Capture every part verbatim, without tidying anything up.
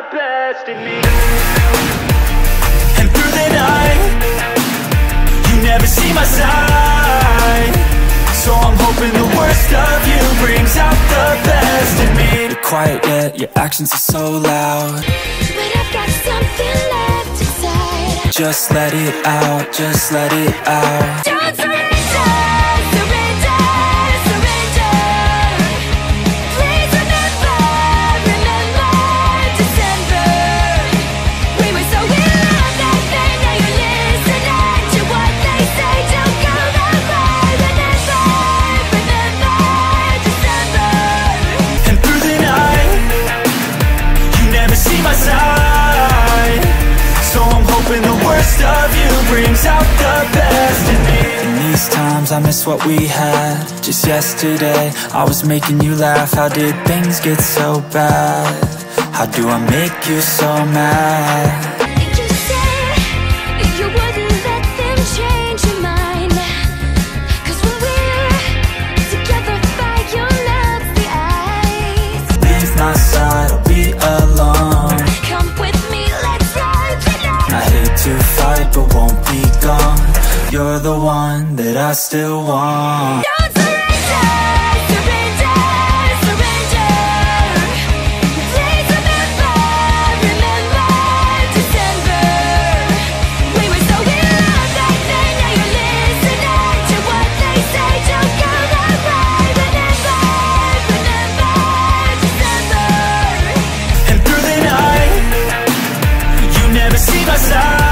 best in me. And through the night, you never see my side. So I'm hoping the worst of you brings out the best in me. You're quiet yet, your actions are so loud, but I've got something left inside. Just let it out, just let it out. Don't surrender, surrender, surrender. Please remember, remember December. We were so in love that day, now you're listening to what they say. Don't go that way. Remember, remember December. And through the night, you never see my side. So I'm hoping the worst of you brings out the best in me. In these times I miss what we had. Just yesterday I was making you laugh. How did things get so bad? How do I make you so mad? You said you wouldn't let them change your mind. 'Cause when we're together by your lovely eyes, Leave my side, I'll be alone. come with me, let's ride the night. I hate to fight but won't be gone. You're the one that I still want. Don't surrender, surrender, surrender. Please remember, remember December. We were so in love that day, now you're listening to what they say. Don't go that way. Remember, remember December. And through the night, you never see my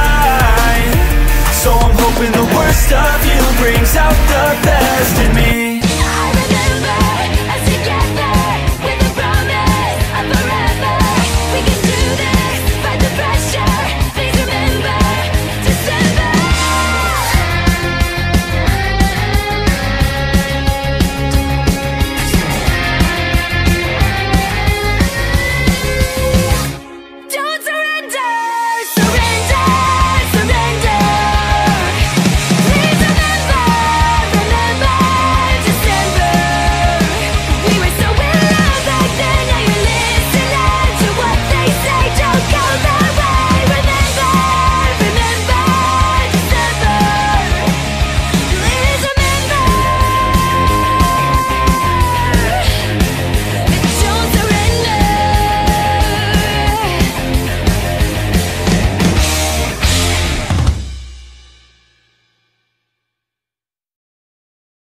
side. So I'm hoping the worst of you brings out the best in me.